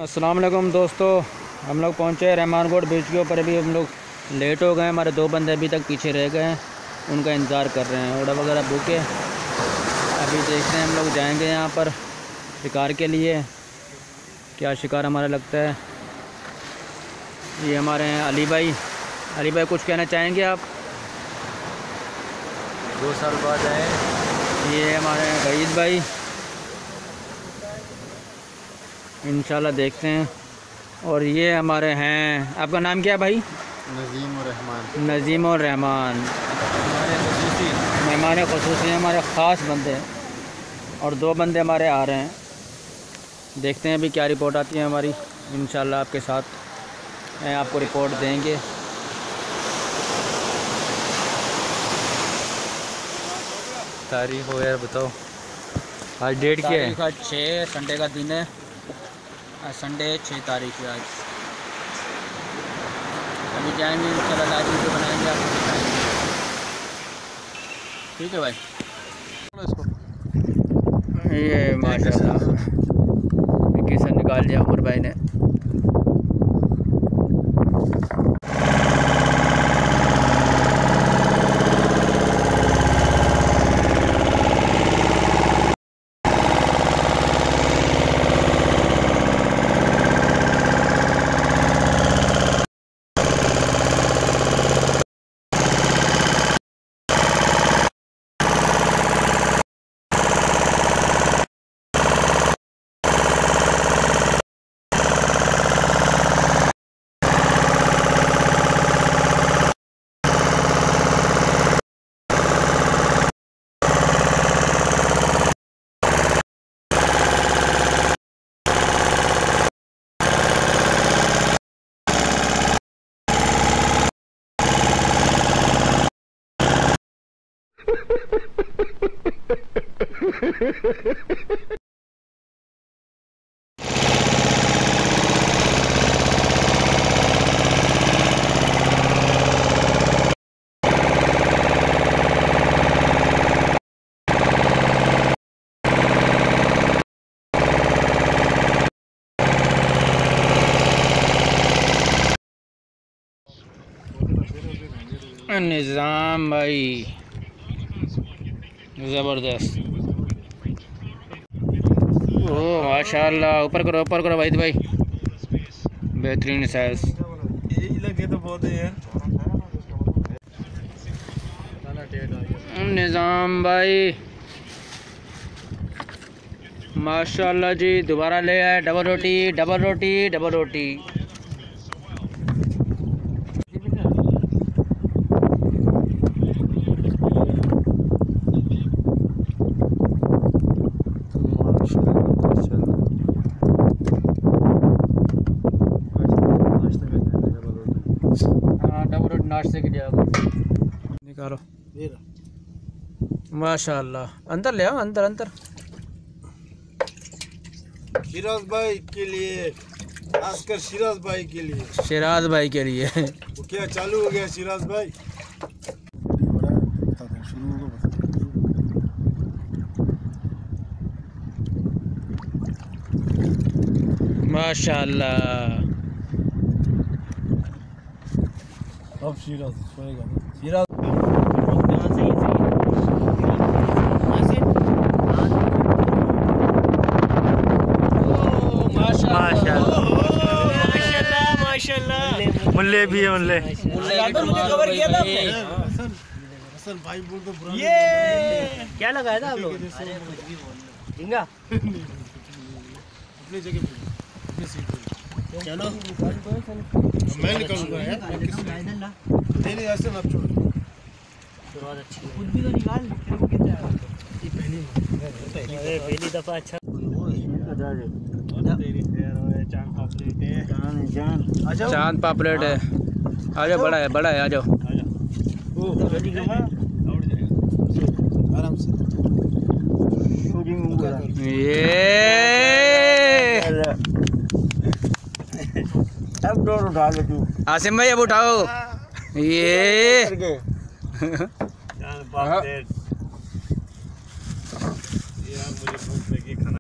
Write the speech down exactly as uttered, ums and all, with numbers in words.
अस्सलाम वालेकुम दोस्तों, हम लोग पहुँचे रहमानगढ़ ब्रिज के ऊपर। अभी हम लोग लेट हो गए, हमारे दो बंदे अभी तक पीछे रह गए हैं, उनका इंतज़ार कर रहे हैं। ऑर्डर वगैरह बुक है, अभी देखते हैं। हम लोग जाएंगे यहाँ पर शिकार के लिए। क्या शिकार हमारा लगता है। ये हमारे हैं अली भाई। अली भाई कुछ कहना चाहेंगे आप? दो साल बाद आए। ये हमारे हैं वहीद भाई। इंशाल्लाह देखते हैं। और ये हमारे हैं, आपका नाम क्या है भाई? नज़ीम और रहमान। नज़ीम और रहमान मेहमान ख़ुसूसी हमारे ख़ास बंदे हैं। और दो बंदे हमारे आ रहे हैं, देखते हैं अभी क्या रिपोर्ट आती है हमारी। इंशाल्लाह आपके साथ आपको रिपोर्ट देंगे। तारीख हो यार बताओ, आज डेट क्या है? तारीख छः, संडे का दिन है। संडे छः तारीख है आज। अभी जाएंगे इंशाल्लाह, लाइव वीडियो बनाएंगे, आपको दिखाएंगे। ठीक है भाई। ये माशाल्लाह किसे निकाल दिया उमर भाई ने। निज़ाम भाई ज़बरदस्त। ओह माशाल्लाह, ऊपर करो ऊपर करो भाई भाई, बेहतरीन साइज। निज़ाम भाई माशाल्लाह जी, दोबारा ले आए। डबल रोटी डबल रोटी डबल रोटी। नाश्ते के लिए निकालो माशाल्लाह। अंदर ले आओ, अंदर अंदर। शिराज भाई के लिए, खासकर शिराज भाई के लिए। शिराज भाई के लिए वो क्या चालू हो गया शिराज भाई? माशाल्लाह। अब शिराज सोएगा ना। शिराज मुल्ले भी है, मुल्ले कवर किया था आपने। हसन भाई बोल तो बुरा ये क्या लगाया था आप लोग? झींगा अपनी जगह पे, अपनी सीट पे। चलो मैं निकालूंगा यार। नहीं नहीं ऐसे मत छोड़। शुरुआत अच्छी है, खुद भी तो निकाल। ये पहली अरे पहली दफा। अच्छा चांद पापलेट है। आ जाओ, बड़ा है बड़ा है, आ जाओ। आराम से ये अब डोर उठा ले तू। आसिम भाई अब उठाओ। ये यार मुझे